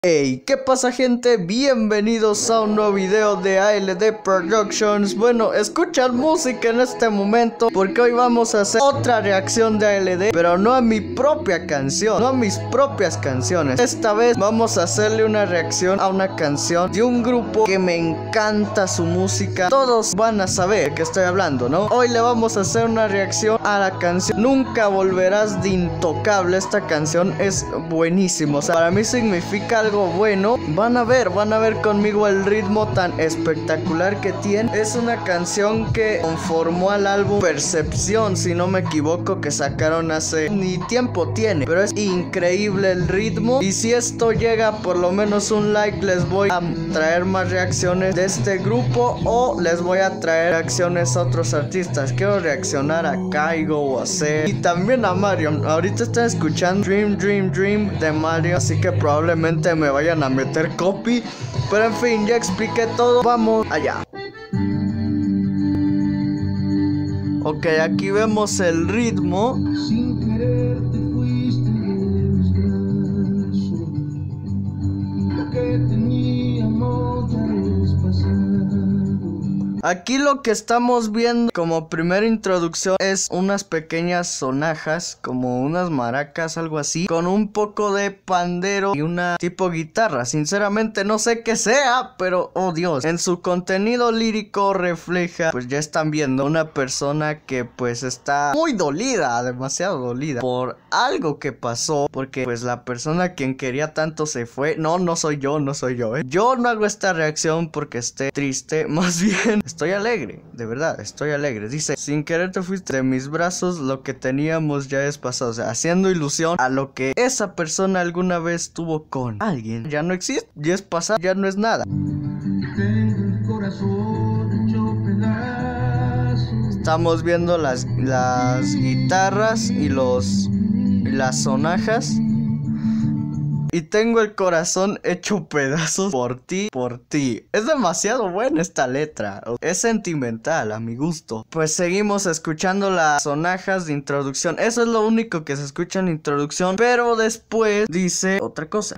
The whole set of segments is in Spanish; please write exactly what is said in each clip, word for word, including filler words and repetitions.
Hey, ¿qué pasa, gente? Bienvenidos a un nuevo video de A L D Productions. Bueno, escuchan música en este momento porque hoy vamos a hacer otra reacción de A L D, pero no a mi propia canción, no a mis propias canciones. Esta vez vamos a hacerle una reacción a una canción de un grupo que me encanta su música. Todos van a saber de qué estoy hablando, ¿no? Hoy le vamos a hacer una reacción a la canción Nunca Volverás de Intocable. Esta canción es buenísima, o sea, para mí significa algo bueno. Van a ver, van a ver conmigo el ritmo tan espectacular que tiene. Es una canción que conformó al álbum Percepción, si no me equivoco, que sacaron hace ni tiempo tiene, pero es increíble el ritmo. Y si esto llega por lo menos un like, les voy a traer más reacciones de este grupo o les voy a traer reacciones a otros artistas. Quiero reaccionar a Kygo o a C y también a Mario. Ahorita están escuchando Dream Dream Dream de Mario, así que probablemente me vayan a meter copy, pero en fin, ya expliqué todo. Vamos allá. Ok, aquí vemos el ritmo. Sin querer te fuiste lo que teníamos ya es pasado. Aquí lo que estamos viendo como primera introducción es unas pequeñas sonajas, como unas maracas, algo así, con un poco de pandero y una tipo guitarra. Sinceramente no sé qué sea, pero oh Dios, en su contenido lírico refleja, pues ya están viendo, una persona que pues está muy dolida, demasiado dolida por algo que pasó, porque pues la persona a quien quería tanto se fue. No, no soy yo, no soy yo, eh. Yo no hago esta reacción porque esté triste, más bien estoy alegre, de verdad, estoy alegre. Dice, sin querer te fuiste de mis brazos, lo que teníamos ya es pasado. O sea, haciendo ilusión a lo que esa persona alguna vez tuvo con alguien. Ya no existe, ya es pasado, ya no es nada. Estamos viendo las, las guitarras y los y las sonajas. Y tengo el corazón hecho pedazos por ti, por ti. Es demasiado buena esta letra. Es sentimental a mi gusto. Pues seguimos escuchando las sonajas de introducción. Eso es lo único que se escucha en introducción. Pero después dice otra cosa.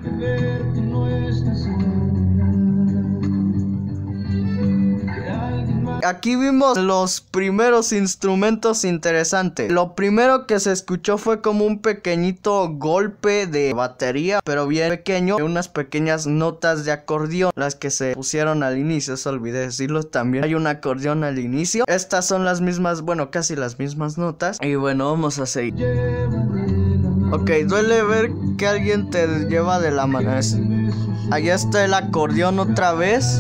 Aquí vimos los primeros instrumentos interesantes. Lo primero que se escuchó fue como un pequeñito golpe de batería, pero bien pequeño, unas pequeñas notas de acordeón, las que se pusieron al inicio, eso olvidé decirlo. También hay un acordeón al inicio. Estas son las mismas, bueno, casi las mismas notas. Y bueno, vamos a seguir. Ok, duele ver que alguien te lleva de la mano. Allá está el acordeón otra vez.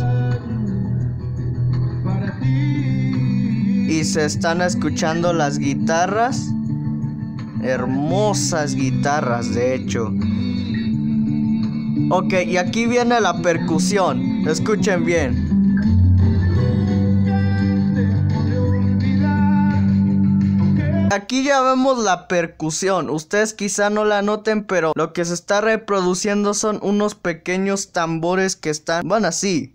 Y se están escuchando las guitarras. Hermosas guitarras, de hecho. Ok, y aquí viene la percusión. Escuchen bien. Aquí ya vemos la percusión. Ustedes quizá no la noten, pero lo que se está reproduciendo son unos pequeños tambores que están, van así.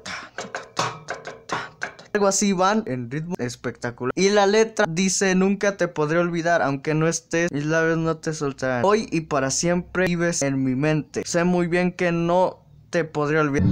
Algo así van en ritmo espectacular. Y la letra dice, nunca te podré olvidar, aunque no estés, mis labios no te soltarán. Hoy y para siempre vives en mi mente. Sé muy bien que no te podré olvidar.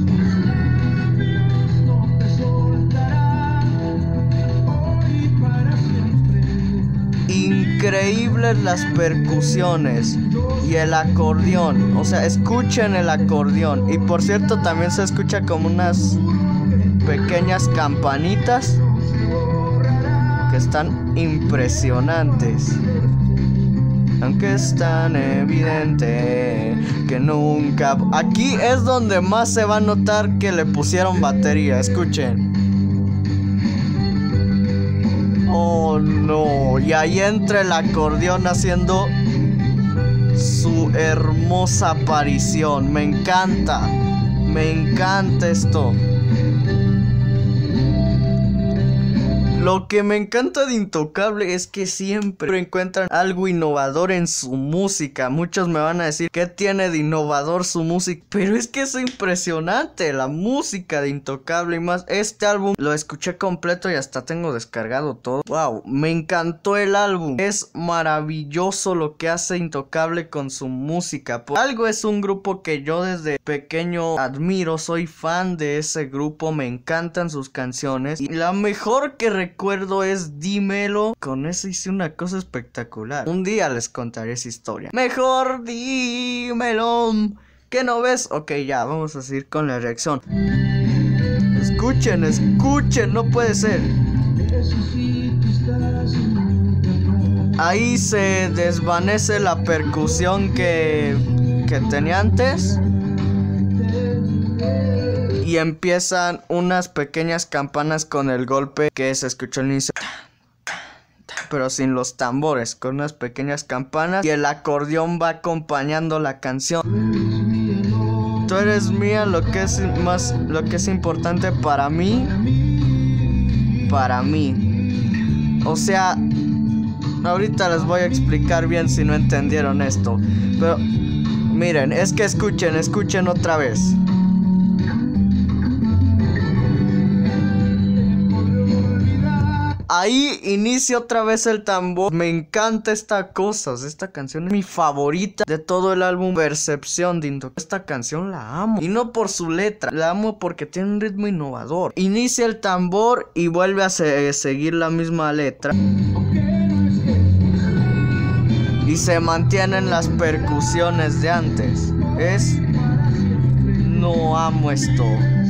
Increíbles las percusiones y el acordeón. O sea, escuchen el acordeón. Y por cierto, también se escucha como unas pequeñas campanitas que están impresionantes, aunque es tan evidente que nunca. Aquí es donde más se va a notar que le pusieron batería. Escuchen. Oh no, y ahí entra el acordeón haciendo su hermosa aparición. Me encanta, me encanta esto. Lo que me encanta de Intocable es que siempre encuentran algo innovador en su música. Muchos me van a decir, ¿qué tiene de innovador su música? Pero es que es impresionante la música de Intocable y más. Este álbum lo escuché completo y hasta tengo descargado todo. Wow, me encantó el álbum. Es maravilloso lo que hace Intocable con su música. Por algo es un grupo que yo desde pequeño admiro, soy fan de ese grupo, me encantan sus canciones. Y la mejor que recuerdo es Dímelo. Con eso hice una cosa espectacular. Un día les contaré esa historia. Mejor dímelo. ¿Qué no ves? Ok, ya, vamos a seguir con la reacción. Escuchen, escuchen, no puede ser. Ahí se desvanece la percusión que, que tenía antes. Y empiezan unas pequeñas campanas con el golpe que se escuchó al inicio. Pero sin los tambores, con unas pequeñas campanas. Y el acordeón va acompañando la canción. Tú eres mía, lo que es más, lo que es importante para mí. Para mí. O sea, ahorita les voy a explicar bien si no entendieron esto. Pero miren, es que escuchen, escuchen otra vez. Ahí inicia otra vez el tambor. Me encanta esta cosa. Esta canción es mi favorita de todo el álbum Percepción de Intocable. Esta canción la amo. Y no por su letra. La amo porque tiene un ritmo innovador. Inicia el tambor y vuelve a se seguir la misma letra. Y se mantienen las percusiones de antes. Es... No amo esto.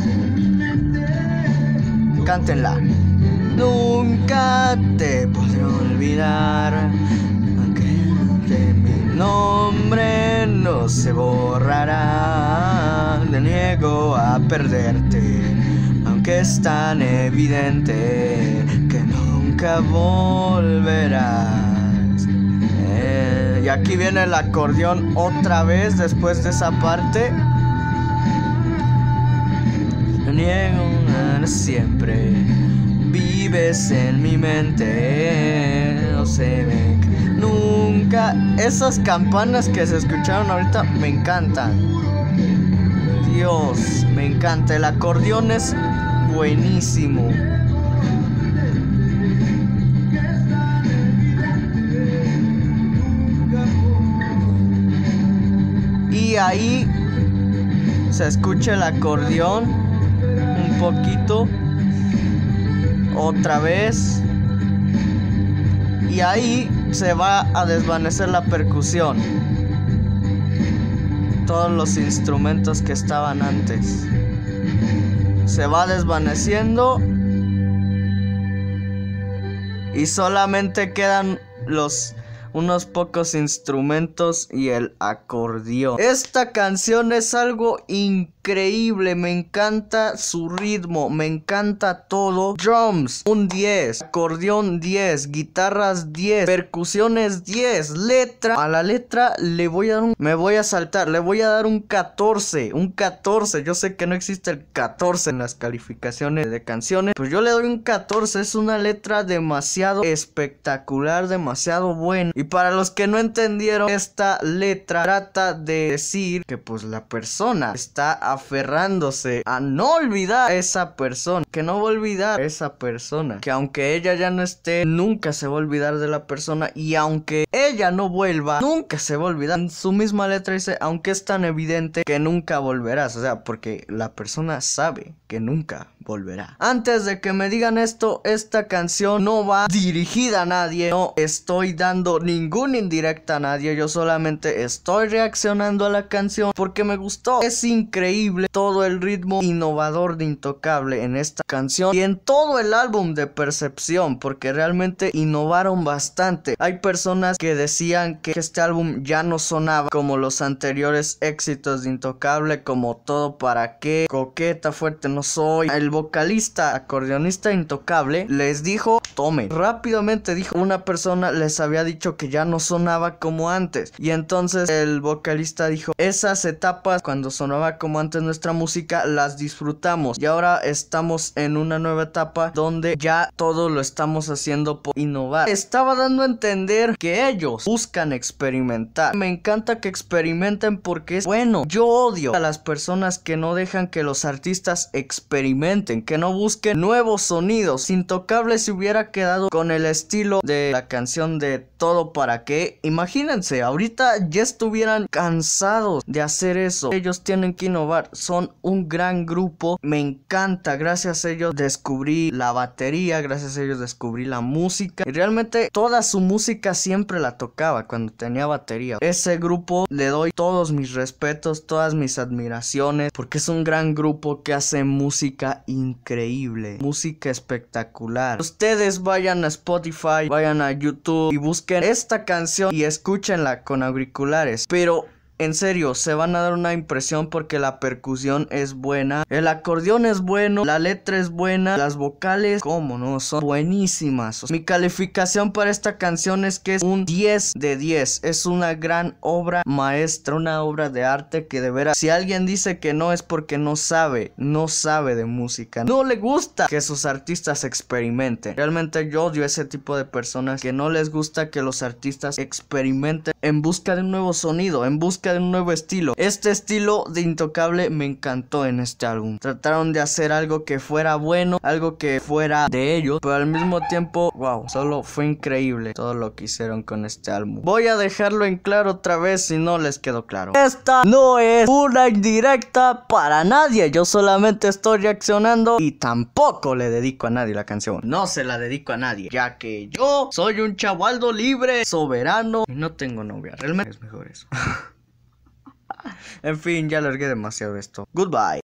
Cántenla. Nunca te podré olvidar, aunque de mi nombre no se borrará. Me niego a perderte, aunque es tan evidente que nunca volverás. Eh, y aquí viene el acordeón otra vez después de esa parte. Me niego a siempre. Vives en mi mente, no se ve nunca. Esas campanas que se escucharon ahorita me encantan. Dios, me encanta. El acordeón es buenísimo. Y ahí se escucha el acordeón un poquito. Otra vez. Y ahí se va a desvanecer la percusión. Todos los instrumentos que estaban antes. Se va desvaneciendo. Y solamente quedan los... unos pocos instrumentos y el acordeón. Esta canción es algo increíble. Me encanta su ritmo. Me encanta todo. Drums, un diez. Acordeón diez. Guitarras diez. Percusiones diez. Letra. A la letra le voy a dar un... Me voy a saltar. Le voy a dar un catorce. Un catorce. Yo sé que no existe el catorce en las calificaciones de canciones. Pues yo le doy un catorce. Es una letra demasiado espectacular. Demasiado buena. Y para los que no entendieron, esta letra trata de decir que pues la persona está aferrándose a no olvidar a esa persona, que no va a olvidar a esa persona, que aunque ella ya no esté, nunca se va a olvidar de la persona, y aunque ella no vuelva, nunca se va a olvidar. En su misma letra dice, aunque es tan evidente que nunca volverás, o sea, porque la persona sabe que nunca volverá. Antes de que me digan esto, esta canción no va dirigida a nadie, no estoy dando ninguna indirecta a nadie, yo solamente estoy reaccionando a la canción porque me gustó. Es increíble todo el ritmo innovador de Intocable en esta canción y en todo el álbum de Percepción, porque realmente innovaron bastante. Hay personas que decían que este álbum ya no sonaba como los anteriores éxitos de Intocable, como Todo para qué, Coqueta, Fuerte no soy. El vocalista, acordeonista Intocable les dijo, tomen, rápidamente dijo, una persona les había dicho que porque ya no sonaba como antes. Y entonces el vocalista dijo, esas etapas cuando sonaba como antes nuestra música las disfrutamos, y ahora estamos en una nueva etapa donde ya todo lo estamos haciendo por innovar. Estaba dando a entender que ellos buscan experimentar. Me encanta que experimenten porque es bueno. Yo odio a las personas que no dejan que los artistas experimenten, que no busquen nuevos sonidos. Intocable se hubiera quedado con el estilo de la canción de Todo Para Qué. Imagínense, ahorita ya estuvieran cansados de hacer eso. Ellos tienen que innovar, son un gran grupo, me encanta. Gracias a ellos descubrí la batería, gracias a ellos descubrí la música, y realmente toda su música siempre la tocaba cuando tenía batería. Ese grupo le doy todos mis respetos, todas mis admiraciones, porque es un gran grupo que hace música increíble, música espectacular. Ustedes vayan a Spotify, vayan a YouTube y busquen esta canción y escúchenla con auriculares, pero en serio, se van a dar una impresión porque la percusión es buena, el acordeón es bueno, la letra es buena, las vocales, cómo no, son buenísimas. Mi calificación para esta canción es que es un diez de diez, es una gran obra maestra, una obra de arte que de veras, si alguien dice que no es porque no sabe, no sabe de música, no le gusta que sus artistas experimenten. Realmente yo odio a ese tipo de personas que no les gusta que los artistas experimenten en busca de un nuevo sonido, en busca de un nuevo estilo. Este estilo de Intocable me encantó en este álbum. Trataron de hacer algo que fuera bueno, algo que fuera de ellos, pero al mismo tiempo, wow, solo fue increíble todo lo que hicieron con este álbum. Voy a dejarlo en claro otra vez si no les quedó claro. Esta no es una indirecta para nadie, yo solamente estoy reaccionando y tampoco le dedico a nadie la canción. No se la dedico a nadie, ya que yo soy un chavaldo libre, soberano y no tengo novia. Realmente es mejor eso. En fin, ya alargué demasiado esto. Goodbye.